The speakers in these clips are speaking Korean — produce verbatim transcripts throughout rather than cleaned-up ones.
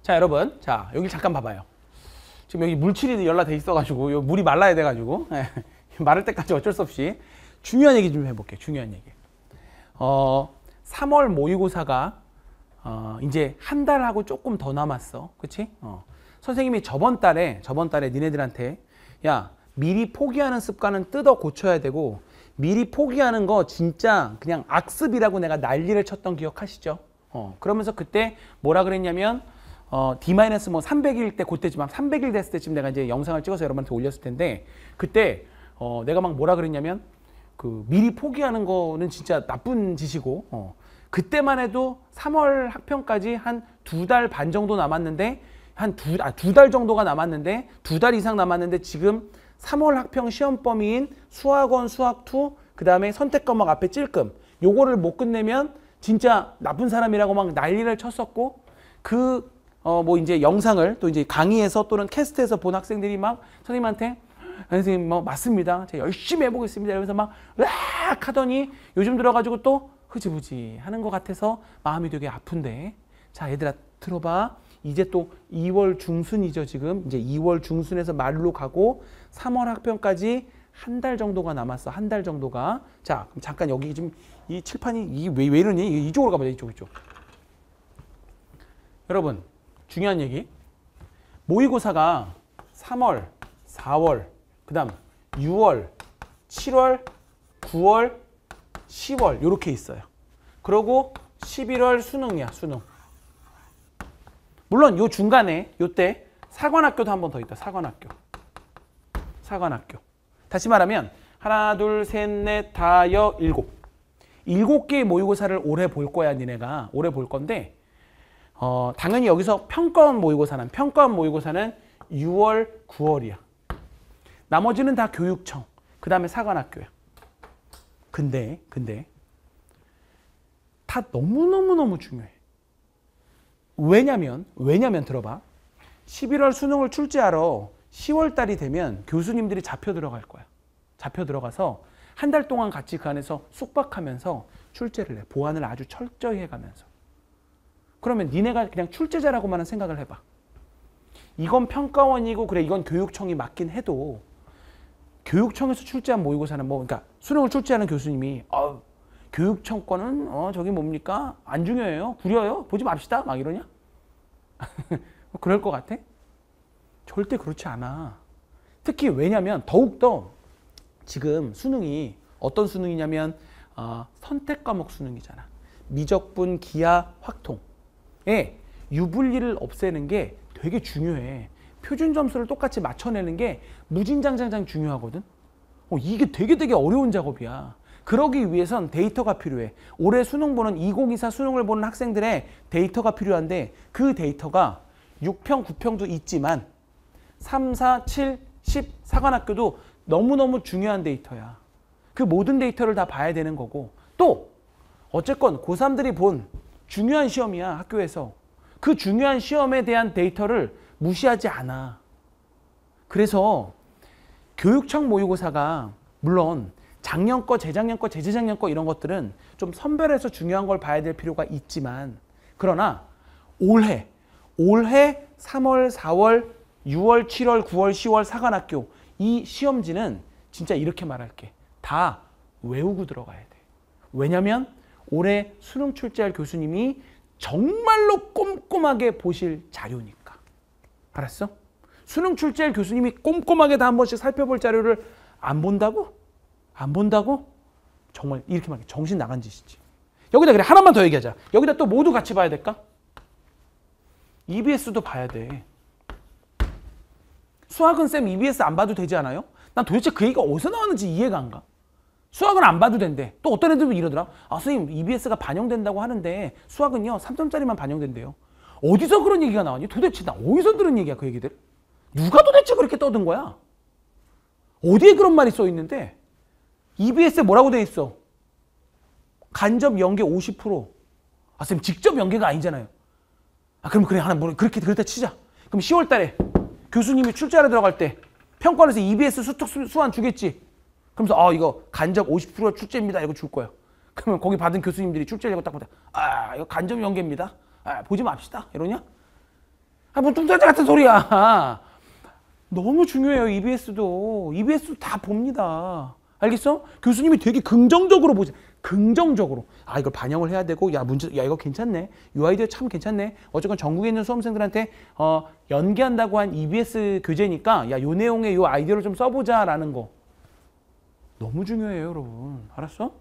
자, 여러분. 자, 여기 잠깐 봐봐요. 지금 여기 물칠이 연락돼 있어가지고, 여기 물이 말라야 돼가지고, 마를 때까지 어쩔 수 없이 중요한 얘기 좀 해볼게요. 중요한 얘기. 어, 삼월 모의고사가 어, 이제 한 달하고 조금 더 남았어. 그치? 어. 선생님이 저번 달에, 저번 달에 니네들한테, 야, 미리 포기하는 습관은 뜯어 고쳐야 되고, 미리 포기하는 거 진짜 그냥 악습이라고 내가 난리를 쳤던 기억하시죠? 어, 그러면서 그때 뭐라 그랬냐면, 어, D- 뭐 삼백 일 때 그때쯤, 삼백 일 됐을 때쯤 내가 이제 영상을 찍어서 여러분한테 올렸을 텐데, 그때, 어, 내가 막 뭐라 그랬냐면, 그, 미리 포기하는 거는 진짜 나쁜 짓이고, 어, 그때만 해도 삼월 학평까지 한 두 달 반 정도 남았는데, 한 두, 아, 두 달 정도가 남았는데, 두 달 이상 남았는데, 지금 삼월 학평 시험 범위인 수학원, 수학이, 그 다음에 선택 과목 앞에 찔끔, 요거를 못 끝내면 진짜 나쁜 사람이라고 막 난리를 쳤었고, 그, 어, 뭐 이제 영상을 또 이제 강의에서 또는 캐스트에서 본 학생들이 막 선생님한테, 선생님 뭐 맞습니다. 제가 열심히 해보겠습니다. 이러면서 막 으악 하더니 요즘 들어가지고 또 흐지부지 하는 것 같아서 마음이 되게 아픈데, 자, 얘들아 들어봐. 이제 또 이월 중순이죠. 지금 이제 이월 중순에서 말로 가고 삼월 학평까지 한 달 정도가 남았어. 한 달 정도가. 자, 그럼 잠깐 여기 좀 이 칠판이 이게 왜, 왜 이러니? 이쪽으로 가보자. 이쪽 이쪽. 여러분 중요한 얘기. 모의고사가 삼월, 사월, 그 다음 유월, 칠월, 구월, 시월 이렇게 있어요. 그리고 십일월 수능이야. 수능. 물론 요 중간에 요때 사관학교도 한 번 더 있다. 사관학교. 사관학교. 다시 말하면 하나, 둘, 셋, 넷, 다, 여, 일곱. 일곱 개의 모의고사를 올해 볼 거야. 니네가. 올해 볼 건데 어, 당연히 여기서 평가원 모의고사는 평가원 모의고사는 유월, 구월이야. 나머지는 다 교육청. 그 다음에 사관학교야. 근데 근데 다 너무너무너무 중요해. 왜냐면 왜냐면 들어봐. 십일월 수능을 출제하러 시월 달이 되면 교수님들이 잡혀 들어갈 거야. 잡혀 들어가서 한 달 동안 같이 그 안에서 숙박하면서 출제를 해. 보완을 아주 철저히 해가면서. 그러면 니네가 그냥 출제자라고만 생각을 해봐. 이건 평가원이고 그래 이건 교육청이 맞긴 해도 교육청에서 출제한 모의고사는 뭐 그러니까 수능을 출제하는 교수님이 어, 교육청 거는 어, 저기 뭡니까? 안 중요해요. 구려요. 보지 맙시다. 막 이러냐? 그럴 것 같아? 절대 그렇지 않아. 특히 왜냐면 더욱더 지금 수능이 어떤 수능이냐면 어, 선택 과목 수능이잖아. 미적분, 기하, 확통에 유불리를 없애는 게 되게 중요해. 표준 점수를 똑같이 맞춰내는 게 무진장장장 중요하거든. 어, 이게 되게 되게 어려운 작업이야. 그러기 위해선 데이터가 필요해. 올해 수능 보는 이천이십사 수능을 보는 학생들의 데이터가 필요한데 그 데이터가 육 평, 구 평도 있지만 삼, 사, 칠, 십 사관학교도 너무너무 중요한 데이터야. 그 모든 데이터를 다 봐야 되는 거고 또 어쨌건 고삼들이 본 중요한 시험이야. 학교에서. 그 중요한 시험에 대한 데이터를 무시하지 않아. 그래서 교육청 모의고사가 물론 작년 거, 재작년 거, 재재작년 거 이런 것들은 좀 선별해서 중요한 걸 봐야 될 필요가 있지만 그러나 올해, 올해 삼월, 사월, 유월, 칠월, 구월, 시월 사관학교 이 시험지는 진짜 이렇게 말할게. 다 외우고 들어가야 돼. 왜냐면 올해 수능 출제할 교수님이 정말로 꼼꼼하게 보실 자료니까. 알았어? 수능 출제할 교수님이 꼼꼼하게 다 한 번씩 살펴볼 자료를 안 본다고? 안 본다고? 정말 이렇게 말해. 정신 나간 짓이지. 여기다 그래 하나만 더 얘기하자. 여기다 또 모두 같이 봐야 될까? 이비에스도 봐야 돼. 수학은 쌤 이비에스 안 봐도 되지 않아요? 난 도대체 그 얘기가 어디서 나왔는지 이해가 안 가. 수학은 안 봐도 된대. 또 어떤 애들도 이러더라. 아 선생님 이비에스가 반영된다고 하는데 수학은요 삼 점짜리만 반영된대요. 어디서 그런 얘기가 나왔니? 도대체 나 어디서 들은 얘기야 그 얘기들? 누가 도대체 그렇게 떠든 거야? 어디에 그런 말이 써 있는데 이비에스에 뭐라고 돼 있어? 간접 연계 오십 퍼센트. 아 쌤 직접 연계가 아니잖아요. 아 그럼 그래 하나 뭐 그렇게 그렇다 치자. 그럼 시월 달에 교수님이 출제하러 들어갈 때 평가원에서 이비에스 수특 수완 주겠지. 그러면서 아 이거 간접 오십 퍼센트 출제입니다. 이거 줄 거야. 그러면 거기 받은 교수님들이 출제하고 딱 보다 아 이거 간접 연계입니다. 아 보지 맙시다. 이러냐? 아, 뭐 뚱딴지 같은 소리야. 너무 중요해요. 이비에스도. 이비에스도 다 봅니다. 알겠어? 교수님이 되게 긍정적으로 보지. 긍정적으로. 아, 이걸 반영을 해야 되고, 야, 문제, 야, 이거 괜찮네. 이 아이디어 참 괜찮네. 어쨌건 전국에 있는 수험생들한테, 어, 연계한다고 한 이비에스 교재니까, 야, 요 내용의 요 아이디어를 좀 써보자. 라는 거. 너무 중요해요, 여러분. 알았어?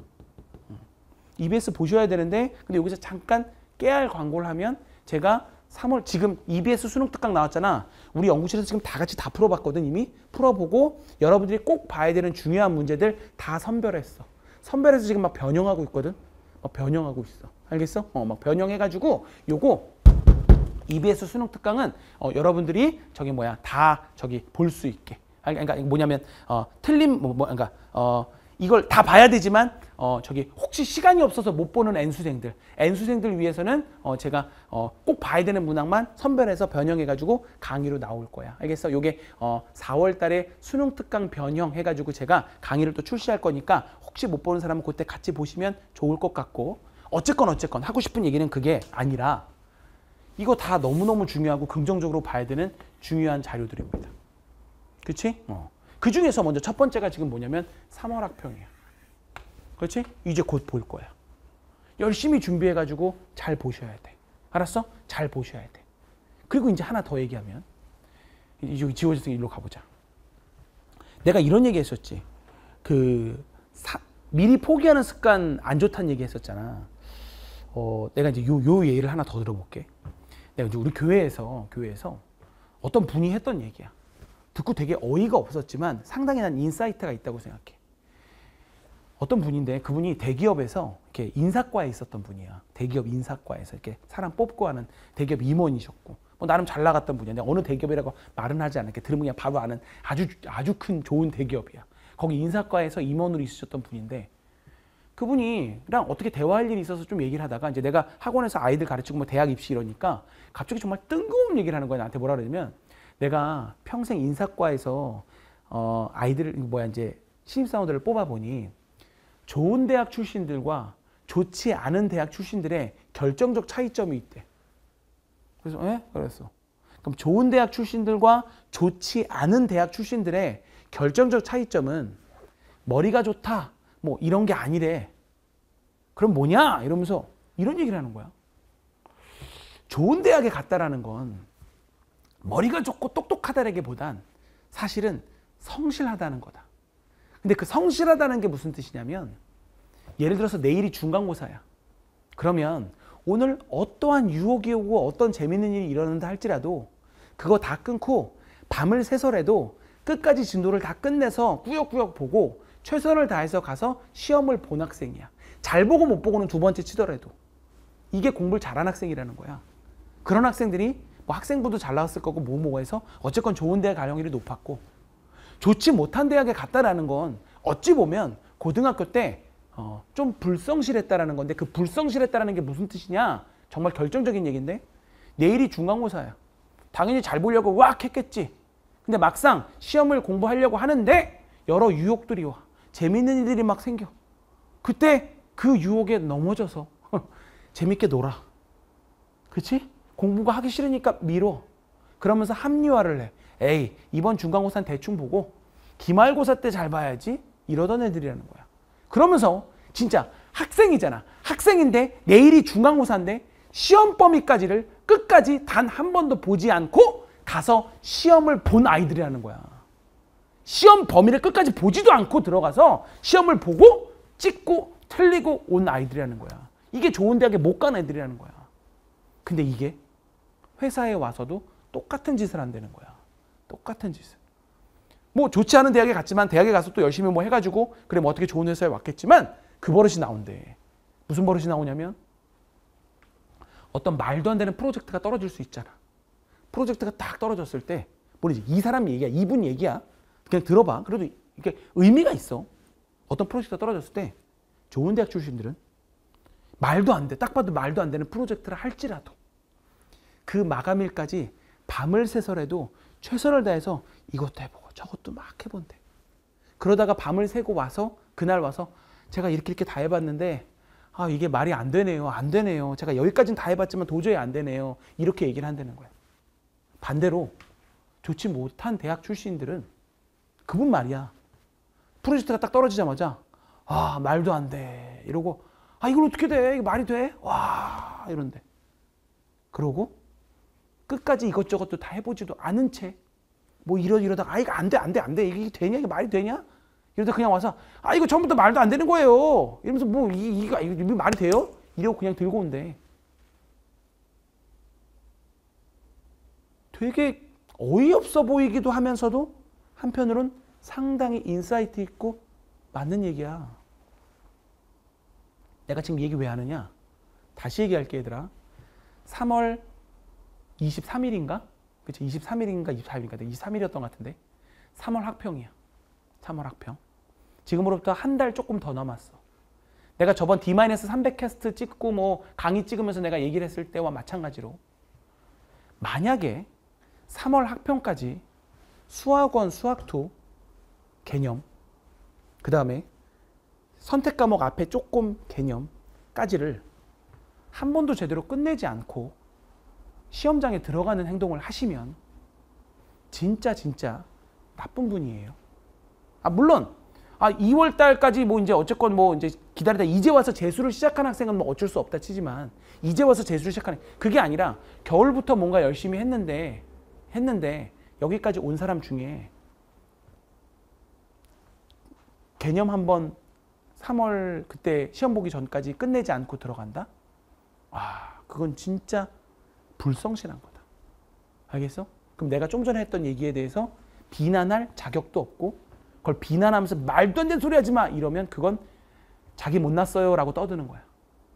이비에스 보셔야 되는데, 근데 여기서 잠깐 깨알 광고를 하면, 제가 삼월 지금 이비에스 수능 특강 나왔잖아. 우리 연구실에서 지금 다 같이 다 풀어봤거든. 이미 풀어보고 여러분들이 꼭 봐야 되는 중요한 문제들 다 선별했어. 선별해서 지금 막 변형하고 있거든. 막 변형하고 있어. 알겠어? 어, 막 변형해가지고 요거 이비에스 수능 특강은 어, 여러분들이 저기 뭐야 다 저기 볼 수 있게. 그러니까 뭐냐면 어, 틀림 뭐, 뭐 그러니까 어, 이걸 다 봐야 되지만 어 저기 혹시 시간이 없어서 못 보는 N수생들 N수생들 위해서는 어 제가 어 꼭 봐야 되는 문항만 선별해서 변형해가지고 강의로 나올 거야. 알겠어? 요게 어 사월 달에 수능 특강 변형 해가지고 제가 강의를 또 출시할 거니까 혹시 못 보는 사람은 그때 같이 보시면 좋을 것 같고 어쨌건 어쨌건 하고 싶은 얘기는 그게 아니라 이거 다 너무너무 중요하고 긍정적으로 봐야 되는 중요한 자료들입니다. 그치? 어. 그 중에서 먼저 첫 번째가 지금 뭐냐면 삼월 학평이야. 그렇지? 이제 곧 볼 거야. 열심히 준비해가지고 잘 보셔야 돼. 알았어? 잘 보셔야 돼. 그리고 이제 하나 더 얘기하면 여기 지워져서 일로 가보자. 내가 이런 얘기 했었지. 그 사, 미리 포기하는 습관 안 좋다는 얘기 했었잖아. 어, 내가 이제 요, 요 예를 하나 더 들어볼게. 내가 이제 우리 교회에서 교회에서 어떤 분이 했던 얘기야. 듣고 되게 어이가 없었지만 상당히 난 인사이트가 있다고 생각해. 어떤 분인데 그분이 대기업에서 이렇게 인사과에 있었던 분이야. 대기업 인사과에서 이렇게 사람 뽑고 하는 대기업 임원이셨고 뭐 나름 잘 나갔던 분이야. 내가 어느 대기업이라고 말은 하지 않을게. 들으면 그냥 바로 아는 아주 아주 큰 좋은 대기업이야. 거기 인사과에서 임원으로 있으셨던 분인데 그분이랑 어떻게 대화할 일이 있어서 좀 얘기를 하다가 이제 내가 학원에서 아이들 가르치고 뭐 대학 입시 이러니까 갑자기 정말 뜬금없는 얘기를 하는 거야. 나한테 뭐라 그러냐면 내가 평생 인사과에서 어 아이들 뭐야 이제 신입사원들을 뽑아보니 좋은 대학 출신들과 좋지 않은 대학 출신들의 결정적 차이점이 있대. 그래서 에? 그랬어. 그럼 좋은 대학 출신들과 좋지 않은 대학 출신들의 결정적 차이점은 머리가 좋다 뭐 이런 게 아니래. 그럼 뭐냐? 이러면서 이런 얘기를 하는 거야. 좋은 대학에 갔다라는 건 머리가 좋고 똑똑하다라기보단 사실은 성실하다는 거다. 근데 그 성실하다는 게 무슨 뜻이냐면 예를 들어서 내일이 중간고사야. 그러면 오늘 어떠한 유혹이 오고 어떤 재밌는 일이 일어난다 할지라도 그거 다 끊고 밤을 새서라도 끝까지 진도를 다 끝내서 꾸역꾸역 보고 최선을 다해서 가서 시험을 본 학생이야. 잘 보고 못 보고는 두 번째 치더라도. 이게 공부를 잘한 학생이라는 거야. 그런 학생들이 뭐 학생부도 잘 나왔을 거고 뭐뭐 해서 어쨌건 좋은 대학 갈 확률이 높았고 좋지 못한 대학에 갔다라는 건 어찌 보면 고등학교 때 어, 좀 불성실했다라는 건데 그 불성실했다라는 게 무슨 뜻이냐? 정말 결정적인 얘기인데 내일이 중간고사야. 당연히 잘 보려고 왁 했겠지. 근데 막상 시험을 공부하려고 하는데 여러 유혹들이 와. 재밌는 일들이 막 생겨. 그때 그 유혹에 넘어져서 재밌게 놀아. 그치? 공부가 하기 싫으니까 미뤄. 그러면서 합리화를 해. 에이, 이번 중간고사는 대충 보고 기말고사 때 잘 봐야지. 이러던 애들이라는 거야. 그러면서 진짜 학생이잖아. 학생인데 내일이 중간고사인데 시험 범위까지를 끝까지 단 한 번도 보지 않고 가서 시험을 본 아이들이라는 거야. 시험 범위를 끝까지 보지도 않고 들어가서 시험을 보고 찍고 틀리고 온 아이들이라는 거야. 이게 좋은 대학에 못 간 애들이라는 거야. 근데 이게 회사에 와서도 똑같은 짓을 한다는 거야. 똑같은 짓을. 뭐 좋지 않은 대학에 갔지만 대학에 가서 또 열심히 뭐 해가지고 그래 뭐 어떻게 좋은 회사에 왔겠지만 그 버릇이 나온대. 무슨 버릇이 나오냐면 어떤 말도 안 되는 프로젝트가 떨어질 수 있잖아. 프로젝트가 딱 떨어졌을 때 뭐지? 이 사람 얘기야. 이분 얘기야. 그냥 들어봐. 그래도 이게 의미가 있어. 어떤 프로젝트가 떨어졌을 때 좋은 대학 출신들은 말도 안 돼. 딱 봐도 말도 안 되는 프로젝트를 할지라도 그 마감일까지 밤을 새서라도 최선을 다해서 이것도 해보고 저것도 막 해본대. 그러다가 밤을 새고 와서 그날 와서 제가 이렇게 이렇게 다 해봤는데 아 이게 말이 안 되네요. 안 되네요. 제가 여기까지는 다 해봤지만 도저히 안 되네요. 이렇게 얘기를 한다는 거야. 반대로 좋지 못한 대학 출신들은 그분 말이야. 프로젝트가 딱 떨어지자마자 아 말도 안 돼 이러고 아 이걸 어떻게 돼? 이거 말이 돼? 와 이런데 그러고 끝까지 이것저것도 다 해보지도 않은 채 뭐 이러 이러다가 아 이거 안 돼 안 돼 안 돼 이게 되냐 이게 말이 되냐? 이러다 그냥 와서 아 이거 처음부터 말도 안 되는 거예요. 이러면서 뭐 이, 이거, 이거 말이 돼요? 이러고 그냥 들고 온대. 되게 어이없어 보이기도 하면서도 한편으론 상당히 인사이트 있고 맞는 얘기야. 내가 지금 얘기 왜 하느냐? 다시 얘기할게 얘들아. 삼월 이십삼일인가? 그치? 이십삼일인가 이십사일인가? 이십삼일이었던 것 같은데 삼월 학평이야. 삼월 학평. 지금으로부터 한 달 조금 더 남았어. 내가 저번 디 삼백 캐스트 찍고 뭐 강의 찍으면서 내가 얘기를 했을 때와 마찬가지로 만약에 삼월 학평까지 수학원, 수학투 개념 그 다음에 선택 과목 앞에 조금 개념까지를 한 번도 제대로 끝내지 않고 시험장에 들어가는 행동을 하시면 진짜 진짜 나쁜 분이에요. 아 물론 아 이월 달까지 뭐 이제 어쨌건 뭐 이제 기다리다 이제 와서 재수를 시작한 학생은 뭐 어쩔 수 없다 치지만 이제 와서 재수를 시작하는 그게 아니라 겨울부터 뭔가 열심히 했는데 했는데 여기까지 온 사람 중에 개념 한번 삼월 그때 시험 보기 전까지 끝내지 않고 들어간다? 아 그건 진짜 불성실한 거다. 알겠어? 그럼 내가 좀 전에 했던 얘기에 대해서 비난할 자격도 없고 그걸 비난하면서 말도 안 되는 소리 하지 마 이러면 그건 자기 못났어요 라고 떠드는 거야.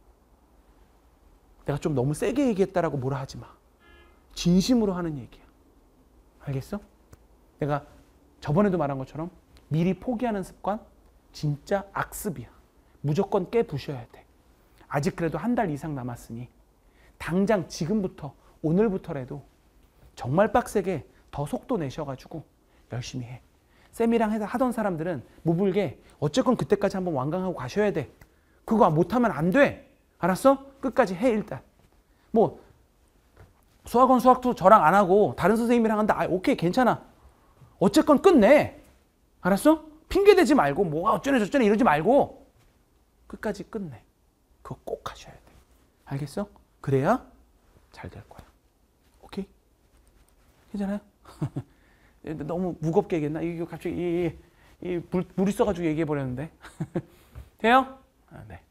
내가 좀 너무 세게 얘기했다라고 뭐라 하지 마. 진심으로 하는 얘기야. 알겠어? 내가 저번에도 말한 것처럼 미리 포기하는 습관 진짜 악습이야. 무조건 깨부셔야 돼. 아직 그래도 한 달 이상 남았으니 당장 지금부터 오늘부터라도 정말 빡세게 더 속도 내셔가지고 열심히 해. 쌤이랑 하던 사람들은 무불게 어쨌건 그때까지 한번 완강하고 가셔야 돼. 그거 못하면 안 돼. 알았어? 끝까지 해 일단. 뭐 수학원 수학도 저랑 안 하고 다른 선생님이랑 한다. 아, 오케이 괜찮아. 어쨌건 끝내. 알았어? 핑계대지 말고 뭐가 어쩌네 저쩌네 이러지 말고 끝까지 끝내. 그거 꼭 하셔야 돼. 알겠어? 그래야 잘 될 거야. 오케이? 괜찮아요? 너무 무겁게 얘기했나? 이거 갑자기 이, 이, 이 물, 물 있어가지고 얘기해버렸는데 돼요? 아, 네.